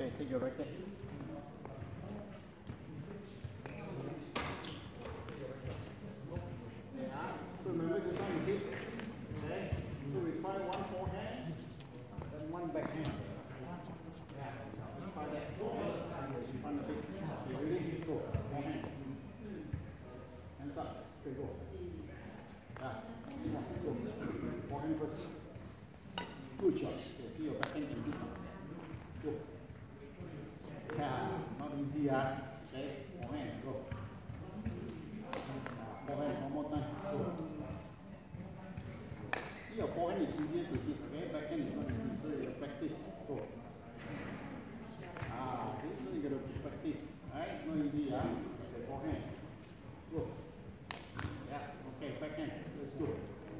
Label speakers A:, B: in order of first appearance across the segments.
A: Okay, take your racket. So remember this one you hit. Okay? So we try one forehand, then one backhand. Yeah. Try that forehand. Front of it. Okay, ready? Go. Forehand. Hands up. Okay, go. Yeah. Go. Forehand first. Good shot. Okay, see your backhand can hit. Go. Yeah, not easy, okay? Forehand, go. Forehand, one more time. Go. See, your forehand is easier to hit, okay? Backhand is not easy, so you practice. Go. This one you gotta practice, right? Not easy, Okay, forehand. Go. Yeah, okay, backhand. Let's go.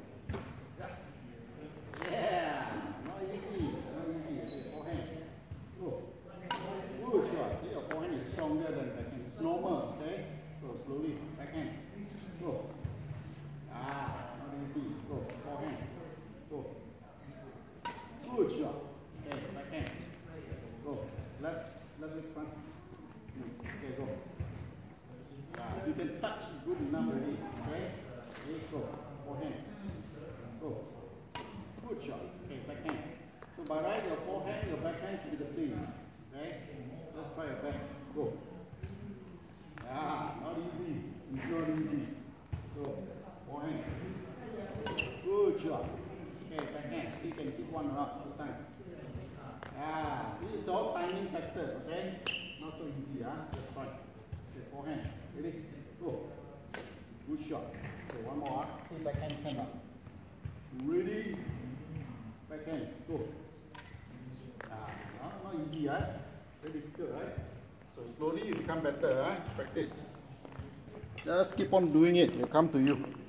A: Yeah, not easy. Okay, forehand. Go. Good shot. See, your forehand is stronger than backhand. It's normal, okay? So slowly, backhand. Go. Not easy. Go. Forehand. Go. Good shot. Okay, backhand. Go. Left leg front. Okay, go. You can touch good enough already. Okay? Okay, go. Forehand. Go. Good shot. Okay, backhand. So by right, your forehand, your backhand should be the same. Okay? Just try your best. Go. Not easy. It's not easy. Go. Forehand. Good shot. Okay, backhand. You can hit one or not 2 times. This is all timing factor. Okay? Not so easy. Just try. Okay, forehand. Ready? Go. Good shot. Okay, one more. See backhand came up. Ready? Backhand. Go. Not easy, Very difficult, right? So slowly you become better, Practice. Just keep on doing it. It'll come to you.